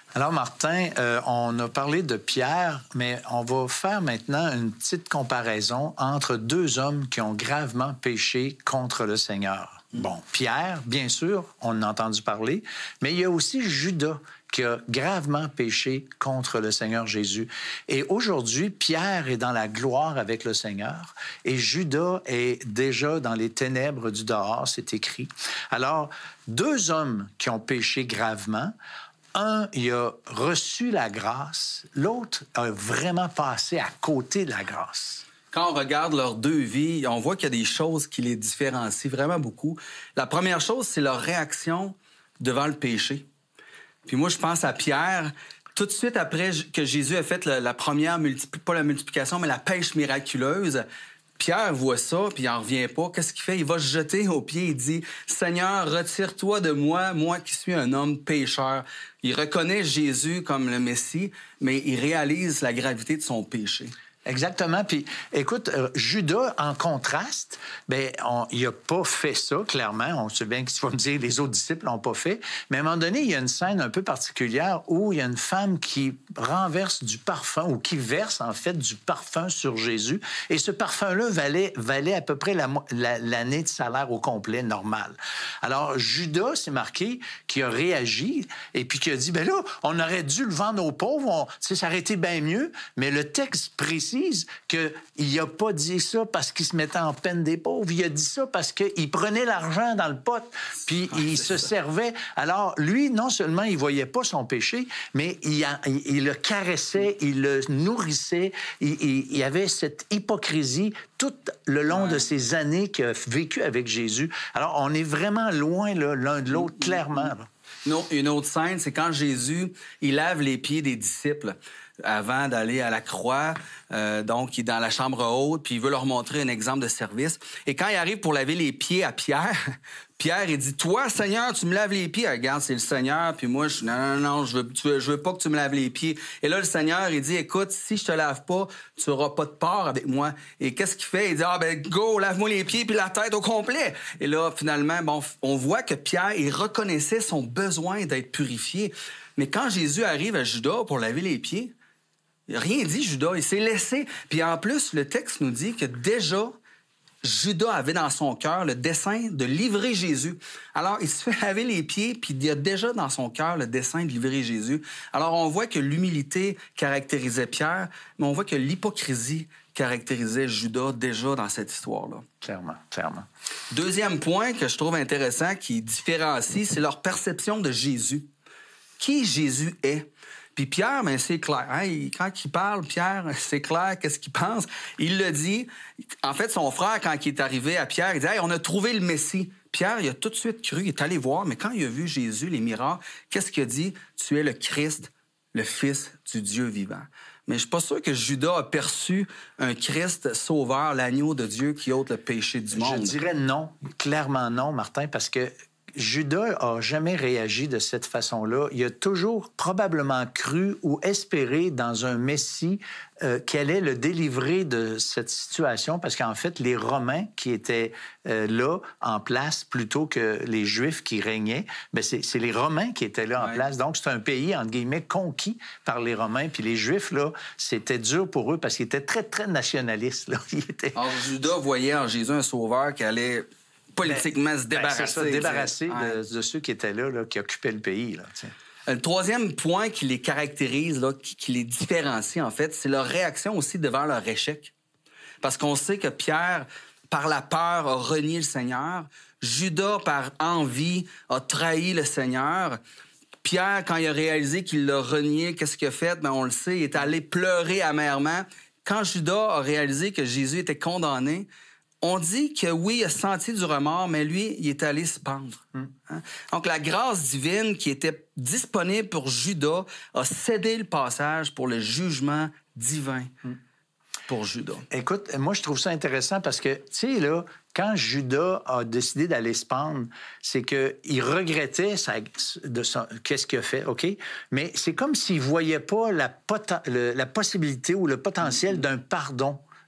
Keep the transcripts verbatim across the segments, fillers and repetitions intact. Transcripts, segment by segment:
Alors, Martin, euh, on a parlé de Pierre, mais on va faire maintenant une petite comparaison entre deux hommes qui ont gravement péché contre le Seigneur. Mm. Bon, Pierre, bien sûr, on en a entendu parler, mais il y a aussi Judas qui a gravement péché contre le Seigneur Jésus. Et aujourd'hui, Pierre est dans la gloire avec le Seigneur et Judas est déjà dans les ténèbres du dehors, c'est écrit. Alors, deux hommes qui ont péché gravement. Un, il a reçu la grâce. L'autre a vraiment passé à côté de la grâce. Quand on regarde leurs deux vies, on voit qu'il y a des choses qui les différencient vraiment beaucoup. La première chose, c'est leur réaction devant le péché. Puis moi, je pense à Pierre. Tout de suite après que Jésus a fait la, la première, multipli- pas la multiplication, mais la pêche miraculeuse, Pierre voit ça, puis il n'en revient pas. Qu'est-ce qu'il fait? Il va se jeter aux pieds et dit « Seigneur, retire-toi de moi, moi qui suis un homme pécheur. » Il reconnaît Jésus comme le Messie, mais il réalise la gravité de son péché. Exactement. Puis, écoute, euh, Judas, en contraste, ben, on, il n'a pas fait ça, clairement. On sait bien que tu vas me dire les autres disciples l'ont pas fait. Mais à un moment donné, il y a une scène un peu particulière où il y a une femme qui renverse du parfum ou qui verse, en fait, du parfum sur Jésus. Et ce parfum-là valait, valait à peu près la, la, l'année de salaire au complet, normal. Alors, Judas, c'est marqué, qui a réagi et puis qui a dit, ben là, on aurait dû le vendre aux pauvres. On, ça aurait été bien mieux. Mais le texte précis qu'il n'a pas dit ça parce qu'il se mettait en peine des pauvres. Il a dit ça parce qu'il prenait l'argent dans le pot, puis ah, il se ça. servait. Alors, lui, non seulement il ne voyait pas son péché, mais il, a, il, il le caressait, il le nourrissait. Il, il, il y avait cette hypocrisie tout le long ouais. de ces années qu'il a vécu avec Jésus. Alors, on est vraiment loin là, l'un de l'autre, clairement. Là. Non, une autre scène, c'est quand Jésus, il lave les pieds des disciples avant d'aller à la croix. Euh, donc, il est dans la chambre haute, puis il veut leur montrer un exemple de service. Et quand il arrive pour laver les pieds à Pierre, Pierre, il dit « Toi, Seigneur, tu me laves les pieds. » Regarde, c'est le Seigneur. Puis moi, je non, non, non, je veux, veux, je veux pas que tu me laves les pieds. Et là, le Seigneur, il dit « Écoute, si je te lave pas, tu auras pas de part avec moi. » Et qu'est-ce qu'il fait? Il dit « Ah, ben, go, lave-moi les pieds puis la tête au complet. » Et là, finalement, bon, on voit que Pierre, il reconnaissait son besoin d'être purifié. Mais quand Jésus arrive à Judas pour laver les pieds, il n'a rien dit, Judas. Il s'est laissé. Puis en plus, le texte nous dit que déjà, Judas avait dans son cœur le dessein de livrer Jésus. Alors, il se fait laver les pieds, puis il y a déjà dans son cœur le dessein de livrer Jésus. Alors, on voit que l'humilité caractérisait Pierre, mais on voit que l'hypocrisie caractérisait Judas déjà dans cette histoire-là. Clairement, clairement. Deuxième point que je trouve intéressant, qui différencie, c'est leur perception de Jésus. Qui Jésus est? Puis Pierre, ben, c'est clair. Hein? Il, quand il parle, Pierre, c'est clair qu'est-ce qu'il pense. Il le dit. En fait, son frère, quand il est arrivé à Pierre, il dit hey, « On a trouvé le Messie. » Pierre, il a tout de suite cru, il est allé voir, mais quand il a vu Jésus, les miracles, qu'est-ce qu'il a dit? « Tu es le Christ, le Fils du Dieu vivant. » Mais je suis pas sûr que Judas a perçu un Christ sauveur, l'agneau de Dieu qui ôte le péché du monde. Je dirais non, clairement non, Martin, parce que Judas n'a jamais réagi de cette façon-là. Il a toujours probablement cru ou espéré dans un Messie euh, qui allait le délivrer de cette situation, parce qu'en fait, les Romains qui étaient euh, là, en place, plutôt que les Juifs qui régnaient, bien, c'est, c'est les Romains qui étaient là en ouais. place. Donc, c'est un pays, entre guillemets, conquis par les Romains. Puis les Juifs, là, c'était dur pour eux parce qu'ils étaient très, très nationalistes. Là. Ils étaient... Alors, Judas voyait en Jésus un sauveur qui allait... politiquement ben, se débarrasser. Ben, c'est ça, débarrasser de, de ceux qui étaient là, là qui occupaient le pays. Là, le troisième point qui les caractérise, là, qui, qui les différencie, en fait, c'est leur réaction aussi devant leur échec. Parce qu'on sait que Pierre, par la peur, a renié le Seigneur. Judas, par envie, a trahi le Seigneur. Pierre, quand il a réalisé qu'il l'a renié, qu'est-ce qu'il a fait? Ben, on le sait, il est allé pleurer amèrement. Quand Judas a réalisé que Jésus était condamné, on dit que oui, il a senti du remords, mais lui, il est allé se pendre. Mm. Hein? Donc, la grâce divine qui était disponible pour Judas a cédé le passage pour le jugement divin mm. pour Judas. Écoute, moi, je trouve ça intéressant parce que, tu sais, là, quand Judas a décidé d'aller se pendre, c'est qu'il regrettait sa, de son, qu'est-ce qu'il a fait, OK? Mais c'est comme s'il ne voyait pas la, pot- le, la possibilité ou le potentiel mm. d'un pardon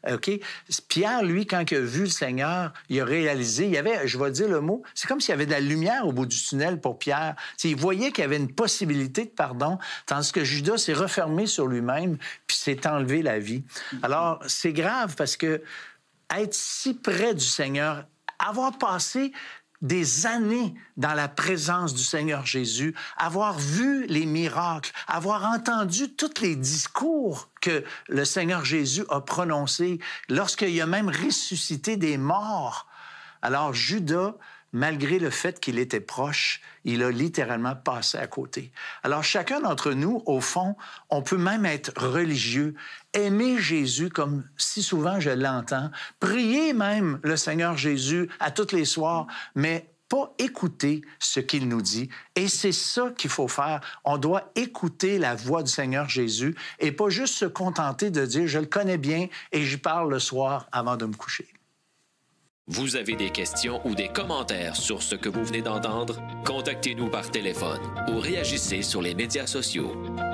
OK? Pierre, lui, quand il a vu le Seigneur, il a réalisé, il y avait, je vais dire le mot, c'est comme s'il y avait de la lumière au bout du tunnel pour Pierre. T'sais, il voyait qu'il y avait une possibilité de pardon, tandis que Judas s'est refermé sur lui-même puis s'est enlevé la vie. Alors, c'est grave parce que être si près du Seigneur, avoir passé des années dans la présence du Seigneur Jésus, avoir vu les miracles, avoir entendu tous les discours que le Seigneur Jésus a prononcés lorsqu'il a même ressuscité des morts. Alors Judas, malgré le fait qu'il était proche, il a littéralement passé à côté. Alors chacun d'entre nous, au fond, on peut même être religieux, aimer Jésus comme si souvent je l'entends, prier même le Seigneur Jésus à tous les soirs, mais pas écouter ce qu'il nous dit. Et c'est ça qu'il faut faire. On doit écouter la voix du Seigneur Jésus et pas juste se contenter de dire « je le connais bien et j'y parle le soir avant de me coucher ». Vous avez des questions ou des commentaires sur ce que vous venez d'entendre? Contactez-nous par téléphone ou réagissez sur les médias sociaux.